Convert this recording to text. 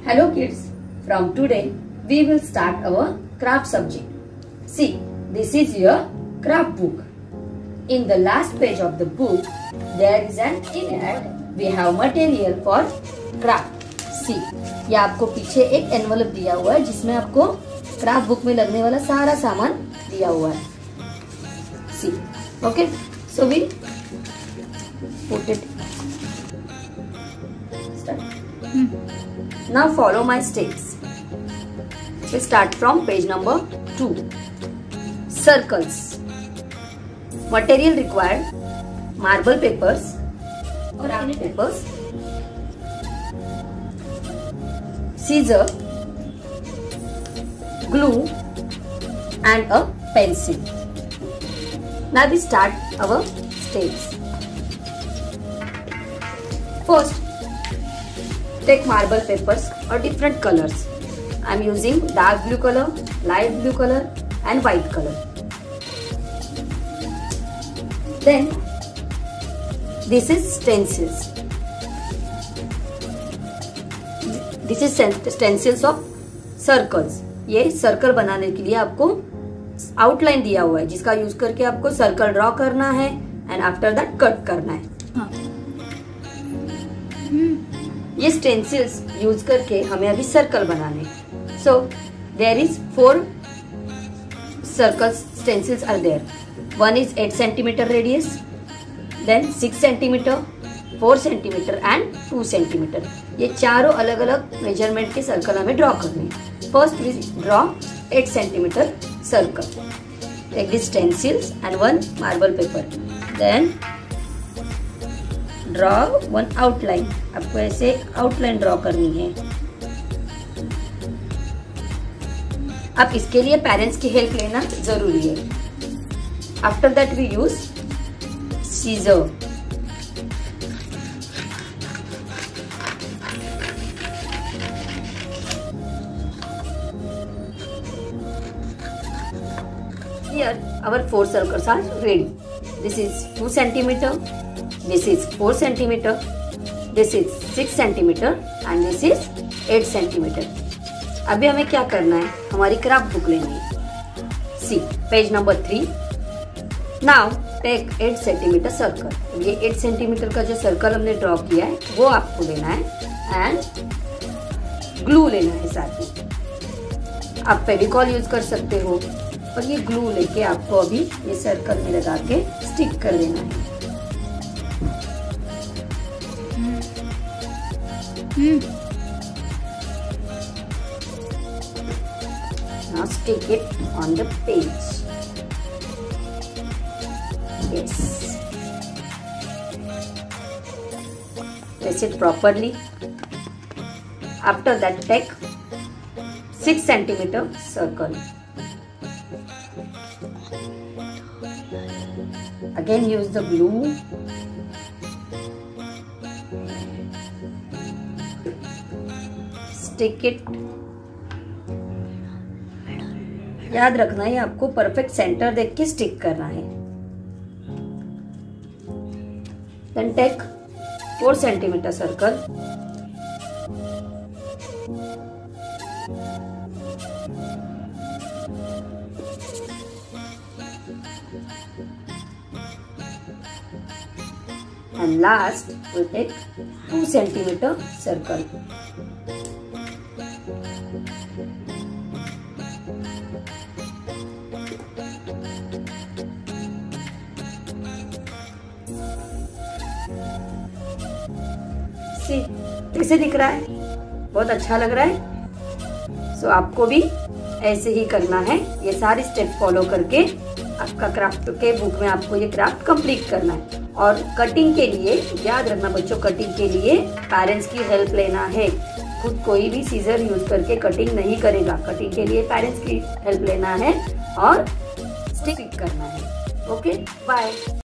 Hello kids, from today we will start our craft subject. See, this is your craft book. In the last page of the book, there is an in-ad. We have material for craft. See, ये आपको पीछे एक envelope दिया हुआ है जिसमें आपको craft book में लगने वाला सारा सामान दिया हुआ है. See, okay, so we put it. Start. Now follow my steps. We start from page number 2. Circles. Material required: marble papers, craft papers, scissor, glue and a pencil. Now we start our steps. First, take marble papers or different colors. I am using dark blue color, light blue color and white color. Then this is stencils. This is stencils of circles. ये circle बनाने के लिए आपको outline दिया हुआ है जिसका use करके आपको सर्कल ड्रॉ करना है एंड आफ्टर दैट कट करना है. ये स्टेंसिल्स यूज करके हमें अभी सर्कल बनाने. So there is 4 circle stencils are there. One is 8 centimeter radius, then 6 centimeter, 4 centimeter and 2 centimeter. ये चारों अलग अलग मेजरमेंट के सर्कल हमें ड्रॉ करने हैं. First we draw 8 centimeter circle. Take these stencils and one marble paper. Then draw one outline. आपको ऐसे आउटलाइन ड्रॉ करनी है. अब इसके लिए पेरेंट्स की हेल्प लेना जरूरी है. After that we use scissor. Here our 4 circles are ready. This is 2 centimeter, this is 4 centimeter, this is 6 centimeter and this is 8 centimeter. अभी हमें क्या करना है? हमारी क्राफ्ट बुक लेनी है. See, page number 3. Now take 8 centimeter circle. ये 8 centimeter का जो सर्कल हमने ड्रॉ किया है वो आपको लेना है एंड ग्लू लेना है साथ में. आप फेविकॉल यूज कर सकते हो और ये ग्लू लेके आपको अभी ये सर्कल में लगा के स्टिक कर देना है. Now stick it on the page. Yes. Place it properly. After that, take 6 centimeter circle. Again, use the glue. Stick it. याद रखना है आपको परफेक्ट सेंटर देख के स्टिक करना है. Then take 4 centimeter circle. And last we take 2 centimeter circle. कैसे दिख रहा है? बहुत अच्छा लग रहा है. सो आपको भी ऐसे ही करना है. ये सारी स्टेप फॉलो करके आपका क्राफ्ट के बुक में आपको ये क्राफ्ट कंप्लीट करना है. और कटिंग के लिए याद रखना बच्चों, कटिंग के लिए पेरेंट्स की हेल्प लेना है. खुद कोई भी सीजर यूज करके कटिंग नहीं करेगा. कटिंग के लिए पेरेंट्स की हेल्प लेना है और स्टिक करना है. Okay, bye.